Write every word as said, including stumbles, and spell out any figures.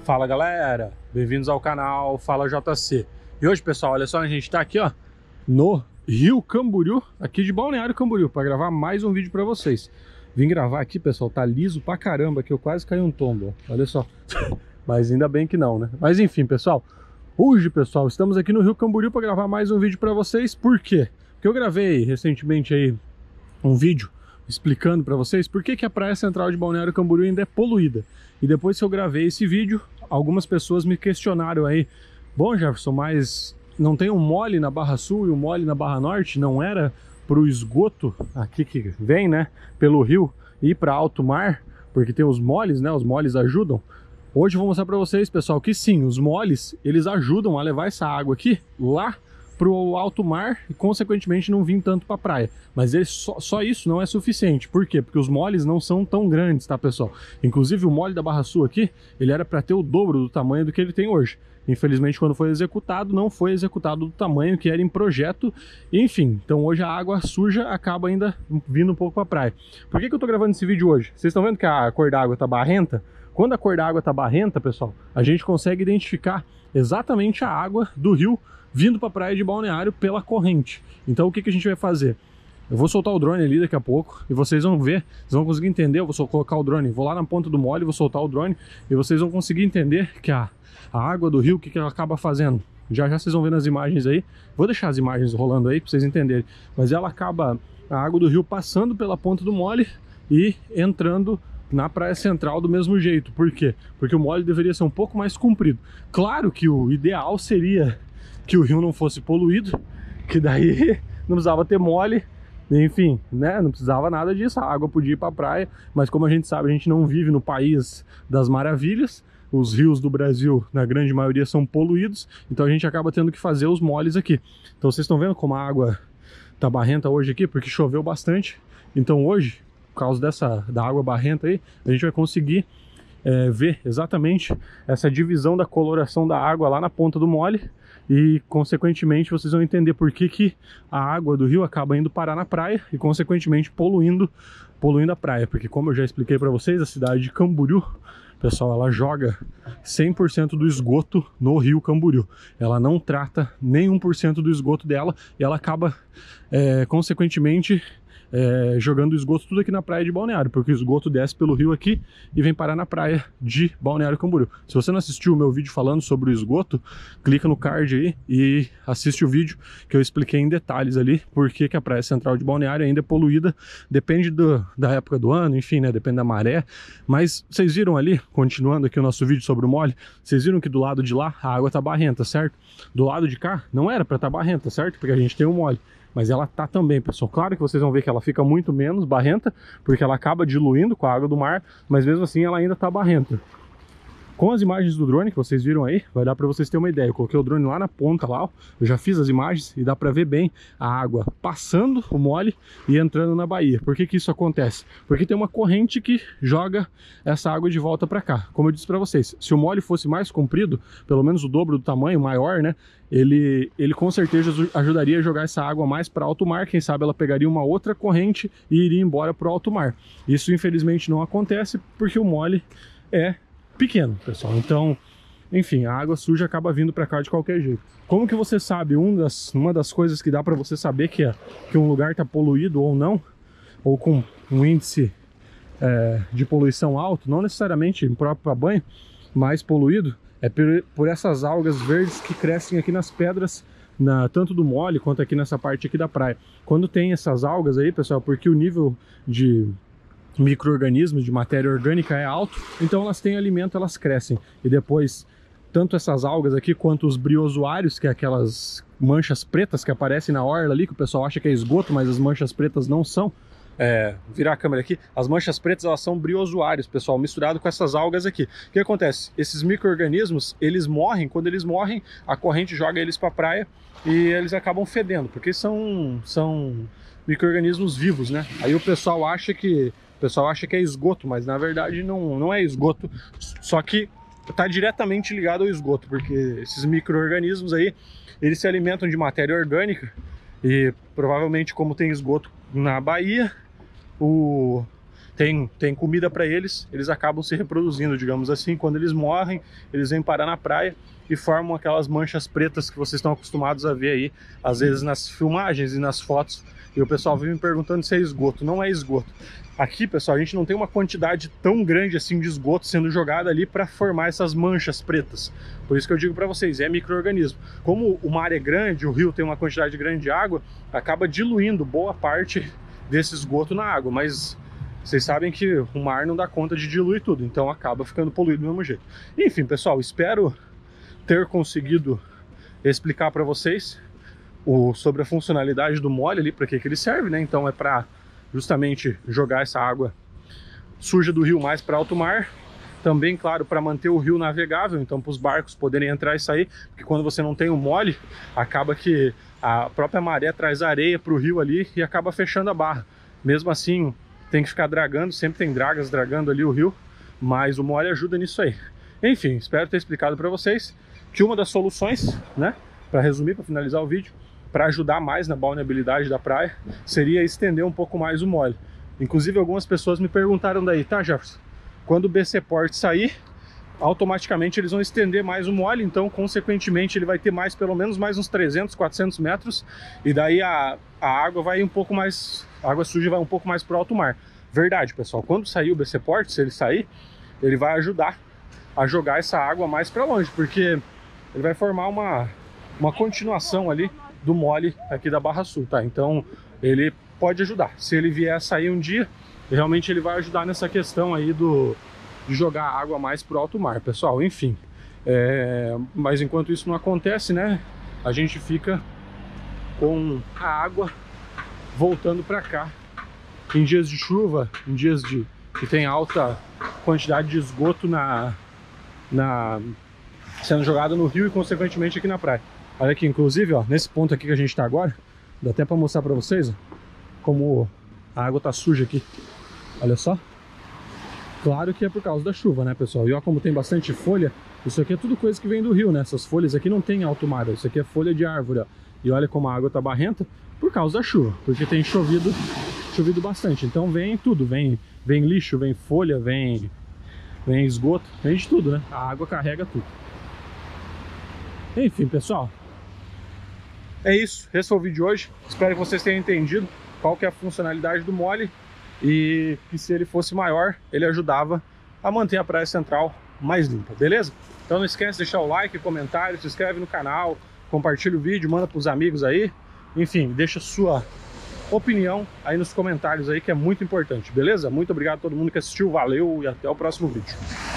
Fala galera, bem-vindos ao canal Fala J C. E hoje, pessoal, olha só, a gente tá aqui, ó, no Rio Camboriú, aqui de Balneário Camboriú, para gravar mais um vídeo para vocês. Vim gravar aqui, pessoal, tá liso pra caramba, que eu quase caí um tombo, ó. Olha só. Mas ainda bem que não, né? Mas enfim, pessoal, hoje, pessoal, estamos aqui no Rio Camboriú para gravar mais um vídeo para vocês. Por quê? Porque eu gravei recentemente aí um vídeo explicando para vocês por que que a praia central de Balneário Camboriú ainda é poluída. E depois que eu gravei esse vídeo, algumas pessoas me questionaram aí: bom, Jefferson, mas não tem um mole na Barra Sul e um mole na Barra Norte? Não era pro esgoto aqui que vem, né, pelo rio, ir para alto mar? Porque tem os moles, né, os moles ajudam. Hoje eu vou mostrar para vocês, pessoal, que sim, os moles, eles ajudam a levar essa água aqui lá pro alto mar e consequentemente não vir tanto para a praia. Mas eles, só, só isso não é suficiente. Por quê? Porque os moles não são tão grandes, tá, pessoal? Inclusive o mole da Barra Sul aqui, ele era para ter o dobro do tamanho do que ele tem hoje. Infelizmente, quando foi executado, não foi executado do tamanho que era em projeto. Enfim, então hoje a água suja acaba ainda vindo um pouco para a praia. Por que que eu tô gravando esse vídeo hoje? Vocês estão vendo que a cor da água tá barrenta? Quando a cor da água tá barrenta, pessoal, a gente consegue identificar exatamente a água do rio vindo para a praia de Balneário pela corrente. Então o que que a gente vai fazer? Eu vou soltar o drone ali daqui a pouco e vocês vão ver, vocês vão conseguir entender. Eu vou só colocar o drone, vou lá na ponta do mole, vou soltar o drone e vocês vão conseguir entender que a, a água do rio, o que que ela acaba fazendo. Já já vocês vão ver nas imagens aí, vou deixar as imagens rolando aí para vocês entenderem. Mas ela acaba, a água do rio passando pela ponta do mole e entrando na praia central do mesmo jeito. Por quê? Porque o mole deveria ser um pouco mais comprido. Claro que o ideal seria que o rio não fosse poluído, que daí não precisava ter mole, enfim, né? Não precisava nada disso, a água podia ir para a praia, mas como a gente sabe, a gente não vive no país das maravilhas, os rios do Brasil, na grande maioria, são poluídos, então a gente acaba tendo que fazer os moles aqui. Então vocês estão vendo como a água tá barrenta hoje aqui, porque choveu bastante. Então hoje, por causa dessa, da água barrenta aí, a gente vai conseguir é, ver exatamente essa divisão da coloração da água lá na ponta do mole. E consequentemente vocês vão entender por que que a água do rio acaba indo parar na praia e consequentemente poluindo, poluindo a praia. Porque, como eu já expliquei para vocês, a cidade de Camboriú, pessoal, ela joga cem por cento do esgoto no rio Camboriú. Ela não trata nem um por cento do esgoto dela e ela acaba é, consequentemente É, jogando esgoto tudo aqui na praia de Balneário, porque o esgoto desce pelo rio aqui e vem parar na praia de Balneário Camboriú. Se você não assistiu o meu vídeo falando sobre o esgoto, clica no card aí e assiste o vídeo que eu expliquei em detalhes ali por que que a praia central de Balneário ainda é poluída. Depende do, da época do ano, enfim, né, depende da maré. Mas vocês viram ali, continuando aqui o nosso vídeo sobre o mole, vocês viram que do lado de lá a água tá barrenta, certo? Do lado de cá não era para estar tá barrenta, certo? Porque a gente tem um mole. Mas ela tá também, pessoal. Claro que vocês vão ver que ela fica muito menos barrenta, porque ela acaba diluindo com a água do mar, mas mesmo assim ela ainda tá barrenta. Com as imagens do drone que vocês viram aí, vai dar para vocês terem uma ideia. Eu coloquei o drone lá na ponta, lá, ó. Eu já fiz as imagens e dá para ver bem a água passando o mole e entrando na baía. Por que que isso acontece? Porque tem uma corrente que joga essa água de volta para cá. Como eu disse para vocês, se o mole fosse mais comprido, pelo menos o dobro do tamanho, maior, né? Ele, ele com certeza ajudaria a jogar essa água mais para alto mar. Quem sabe ela pegaria uma outra corrente e iria embora para o alto mar. Isso infelizmente não acontece porque o mole é pequeno, pessoal. Então, enfim, a água suja acaba vindo para cá de qualquer jeito. Como que você sabe? Um das, uma das coisas que dá para você saber que, é, que um lugar está poluído ou não, ou com um índice é, de poluição alto, não necessariamente próprio para banho, mas poluído, é por, por essas algas verdes que crescem aqui nas pedras, na, tanto do mole quanto aqui nessa parte aqui da praia. Quando tem essas algas aí, pessoal, porque o nível de micro-organismos, de matéria orgânica é alto, então elas têm alimento, elas crescem. E depois, tanto essas algas aqui quanto os briozoários, que é aquelas manchas pretas que aparecem na orla ali, que o pessoal acha que é esgoto, mas as manchas pretas não são. É, virar a câmera aqui, as manchas pretas, elas são briozoários, pessoal, misturado com essas algas aqui. O que acontece? Esses micro-organismos, eles morrem, quando eles morrem, a corrente joga eles para a praia e eles acabam fedendo, porque são, são micro-organismos vivos, né? Aí o pessoal acha que O pessoal acha que é esgoto, mas na verdade não, não é esgoto, só que está diretamente ligado ao esgoto, porque esses micro-organismos aí, eles se alimentam de matéria orgânica e provavelmente, como tem esgoto na baía, o, tem, tem comida para eles, eles acabam se reproduzindo, digamos assim. Quando eles morrem, eles vêm parar na praia e formam aquelas manchas pretas que vocês estão acostumados a ver aí, às vezes nas filmagens e nas fotos. E o pessoal vem me perguntando se é esgoto. Não é esgoto. Aqui, pessoal, a gente não tem uma quantidade tão grande assim de esgoto sendo jogado ali para formar essas manchas pretas. Por isso que eu digo para vocês, é micro-organismo. Como o mar é grande, o rio tem uma quantidade grande de água, acaba diluindo boa parte desse esgoto na água. Mas vocês sabem que o mar não dá conta de diluir tudo, então acaba ficando poluído do mesmo jeito. Enfim, pessoal, espero ter conseguido explicar para vocês o, sobre a funcionalidade do mole ali, para que, que ele serve, né? Então é para justamente jogar essa água suja do rio mais para alto mar. Também, claro, para manter o rio navegável, então para os barcos poderem entrar e sair, porque quando você não tem o mole, acaba que a própria maré traz areia para o rio ali e acaba fechando a barra. Mesmo assim, tem que ficar dragando, sempre tem dragas dragando ali o rio, mas o mole ajuda nisso aí. Enfim, espero ter explicado para vocês que uma das soluções, né, para resumir, para finalizar o vídeo, para ajudar mais na balneabilidade da praia, seria estender um pouco mais o mole. Inclusive, algumas pessoas me perguntaram daí, tá, Jefferson, quando o B C Port sair, automaticamente eles vão estender mais o mole, então, consequentemente, ele vai ter mais, pelo menos mais uns trezentos, quatrocentos metros, e daí a, a água vai um pouco mais, a água suja vai um pouco mais para o alto mar. Verdade, pessoal, quando sair o B C Port, se ele sair, ele vai ajudar a jogar essa água mais para longe, porque ele vai formar uma, uma continuação ali do mole aqui da Barra Sul, tá? Então ele pode ajudar. Se ele vier a sair um dia, realmente ele vai ajudar nessa questão aí do, de jogar água mais pro alto mar, pessoal. Enfim, é, mas enquanto isso não acontece, né? A gente fica com a água voltando para cá. Em dias de chuva, em dias de que tem alta quantidade de esgoto na, na sendo jogado no rio e consequentemente aqui na praia. Olha aqui, inclusive, ó, nesse ponto aqui que a gente tá agora, dá até para mostrar para vocês, ó, como a água tá suja aqui. Olha só. Claro que é por causa da chuva, né, pessoal? E ó, como tem bastante folha, isso aqui é tudo coisa que vem do rio, né? Essas folhas aqui não tem alto mar, isso aqui é folha de árvore, ó. E olha como a água tá barrenta por causa da chuva, porque tem chovido, chovido bastante. Então vem tudo, vem, vem lixo, vem folha, vem, vem esgoto, vem de tudo, né? A água carrega tudo. Enfim, pessoal, é isso. Esse foi o vídeo de hoje. Espero que vocês tenham entendido qual que é a funcionalidade do mole e que se ele fosse maior, ele ajudava a manter a praia central mais limpa, beleza? Então não esquece de deixar o like, comentário, se inscreve no canal, compartilha o vídeo, manda para os amigos aí. Enfim, deixa sua opinião aí nos comentários aí, que é muito importante, beleza? Muito obrigado a todo mundo que assistiu, valeu e até o próximo vídeo.